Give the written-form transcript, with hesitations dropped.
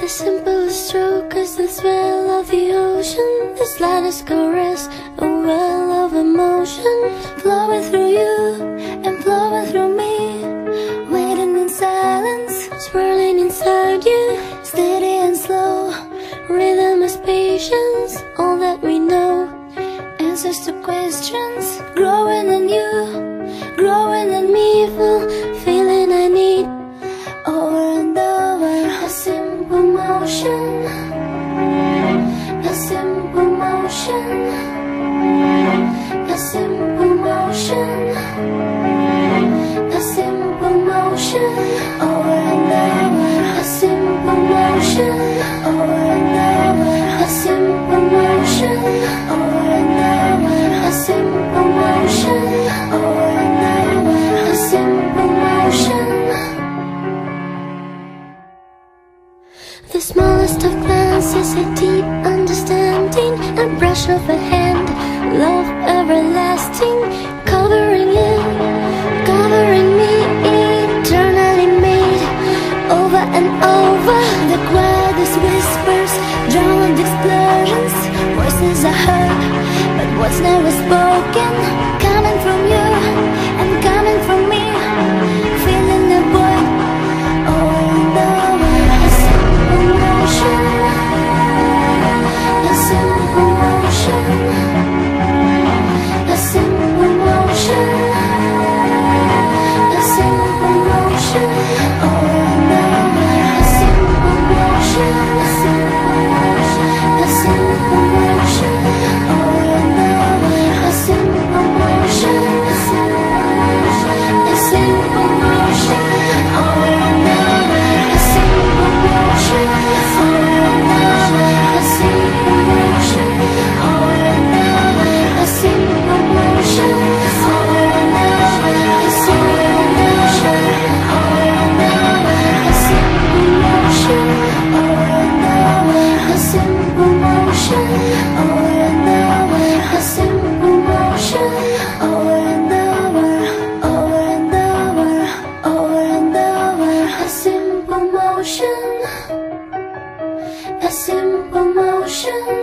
The simplest stroke is the thrill of the ocean, the slightest caress, a well of emotion, flowing through you and flowing through me, waiting in silence, swirling inside you, steady and slow. Rhythm is patience, all that we know, answers to questions, growing in you, growing in me, full feeling I need. Over and over, a simple motion, a simple motion, a simple motion, a simple motion. Over and over, a simple motion. Over and over, a simple motion. Over and over, a simple motion. Over and over, a simple motion. The smallest of glances, a deep understanding, a brush of a hand, love everlasting, covering you, covering me, eternally made. Over and over, the quietest whispers, drowned explosions, voices are heard, but what's never spoken, coming from you and coming from me, feeling the void. Over and over, a simple motion, a simple motion, a simple motion, a simple motion. Over and over, a simple motion, a simple motion, a simple motion. Over and over, a simple motion, a simple motion, over and over, a simple motion, over and over, a simple motion, over and over, a simple motion, over and over, a simple motion, over and over, a simple motion, over and over, a simple motion, over and over, a simple motion, over and over, over and over, over and over, a simple motion, a simple motion.